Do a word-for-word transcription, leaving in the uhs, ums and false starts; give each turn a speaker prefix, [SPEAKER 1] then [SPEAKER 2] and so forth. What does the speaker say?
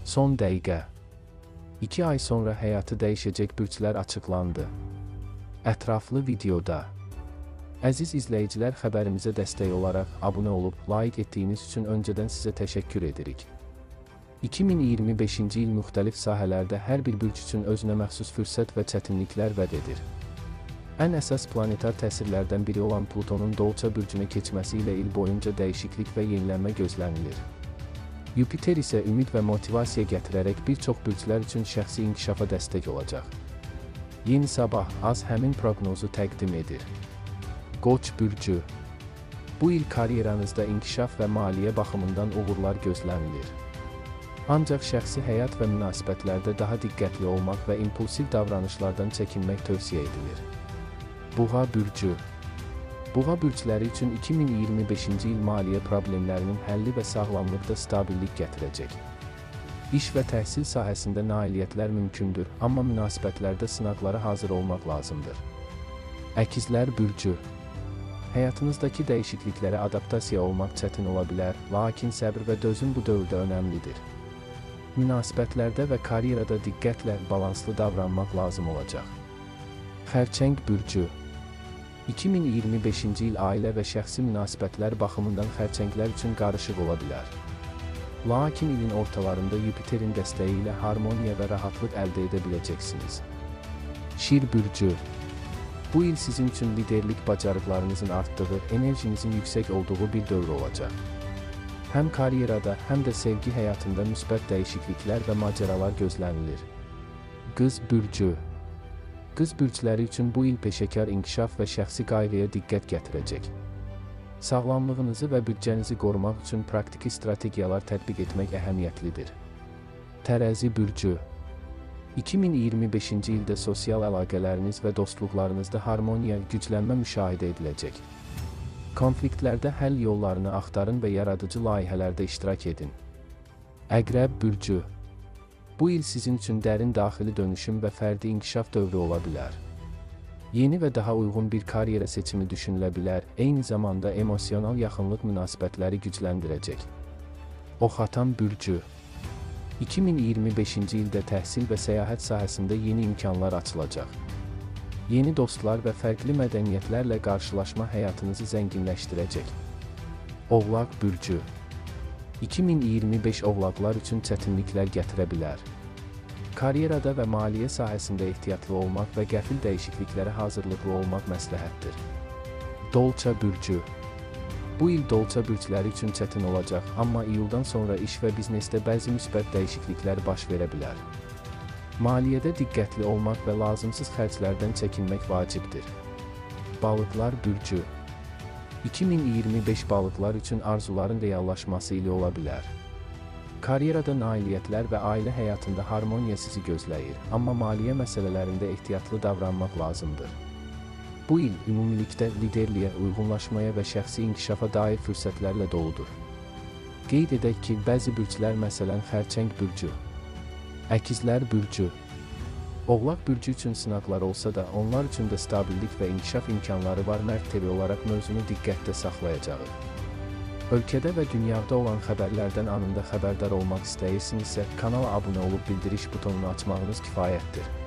[SPEAKER 1] Son dəqiqə. İki ay sonra həyatı dəyişəcək bürclər açıqlandı. Ətraflı videoda. Əziz izləyicilər, xəbərimizə dəstək olaraq abunə olub, like etdiyiniz üçün öncədən sizə təşəkkür edirik. iki min iyirmi beşinci il müxtəlif sahələrdə hər bir bürc üçün özünə məxsus fürsət və çətinliklər vəd edir. Ən əsas planetar təsirlərdən biri olan Plutonun Dolça bürcünə keçməsi ilə il boyunca dəyişiklik və yenilənmə gözlənilir. Yupiter isə ümid və motivasiya gətirərək bir çox bürclər üçün şəxsi inkişafa dəstək olacaq. Yeni Sabah az həmin proqnozu təqdim edir. Qoç bürcü. Bu il karyeranızda inkişaf və maliyyə baxımından uğurlar gözlənilir. Ancaq şəxsi həyat və münasibətlərdə daha diqqətli olmaq və impulsiv davranışlardan çəkinmək tövsiyə edilir. Buğa bürcü. Buğa bürcləri üçün iki min iyirmi beşinci il maliyyə problemlərinin həlli və sağlamlıqda stabillik gətirəcək. İş və təhsil sahəsində nailiyyətlər mümkündür, amma münasibətlərdə sınaqlara hazır olmaq lazımdır. Əkizlər bürcü. Həyatınızdakı dəyişikliklərə adaptasiya olmaq çətin ola bilər, lakin səbr və dözüm bu dövrdə önəmlidir. Münasibətlərdə və karyerada diqqətlə, balanslı davranmaq lazım olacaq. Xərçəng bürcü. iki min iyirmi beşinci il ailə və şəxsi münasibətlər baxımından xərçənglər üçün qarışıq ola bilər. Lakin ilin ortalarında Yupiterin dəstəyi ilə harmoniya və rahatlıq əldə edə biləcəksiniz. Şir bürcü. Bu il sizin üçün liderlik bacarıqlarınızın artdığı, enerjinizin yüksək olduğu bir dövr olacaq. Həm karyerada, həm də sevgi həyatında müsbət dəyişikliklər və macəralar gözlənilir. Qız bürcü. Qız bürcləri üçün bu il peşəkar inkişaf və şəxsi qayğıya diqqət gətirəcək. Sağlamlığınızı və büdcənizi qorumaq üçün praktiki strategiyalar tətbiq etmək əhəmiyyətlidir. Tərəzi bürcü. iki min iyirmi beşinci ildə sosial əlaqələriniz və dostluqlarınızda harmoniya, güclənmə müşahidə ediləcək. Konfliktlərdə həll yollarını axtarın və yaradıcı layihələrdə iştirak edin. Əqrəb bürcü. Bu il sizin üçün dərin daxili dönüşüm və fərdi inkişaf dövrü ola bilər. Yeni və daha uyğun bir karyera seçimi düşünülə bilər, eyni zamanda emosional yaxınlıq münasibətləri gücləndirəcək. Oxatan bürcü. iki min iyirmi beşinci ildə təhsil və səyahət sahəsində yeni imkanlar açılacaq. Yeni dostlar və fərqli mədəniyyətlərlə qarşılaşma həyatınızı zənginləşdirəcək. Oğlaq bürcü. iki min iyirmi beş oğlaqlar üçün çətinliklər gətirə bilər. Karyerada və maliyyə sahəsində ehtiyatlı olmaq və qəfil dəyişikliklərə hazırlıqlı olmaq məsləhətdir. Dolça bürcü. Bu il Dolça bürcləri üçün çətin olacaq, amma iyuldan sonra iş və biznesdə bəzi müsbət dəyişikliklər baş verə bilər. Maliyyədə diqqətli olmaq və lazımsız xərclərdən çəkinmək vacibdir. Balıqlar bürcü. iki min iyirmi beş balıqlar üçün arzuların reallaşması ili ola bilər. Karyerada nailiyyətlər və ailə həyatında harmoniya sizi gözləyir, amma maliyyə məsələlərində ehtiyatlı davranmaq lazımdır. Bu il ümumilikdə liderliyə, uyğunlaşmaya və şəxsi inkişafa dair fürsətlərlə doludur. Qeyd edək ki, bəzi bürclər, məsələn xərçəng bürcü, əkizlər bürcü, oğlaq bürcü üçün sınaqlar olsa da, onlar üçün də stabillik və inkişaf imkanları var. Mərd T V olaraq mövzunu diqqətdə saxlayacağıq. Ölkədə və dünyada olan xəbərlərdən anında xəbərdar olmaq istəyirsinizsə, kanala abunə olub bildiriş butonunu açmağınız kifayətdir.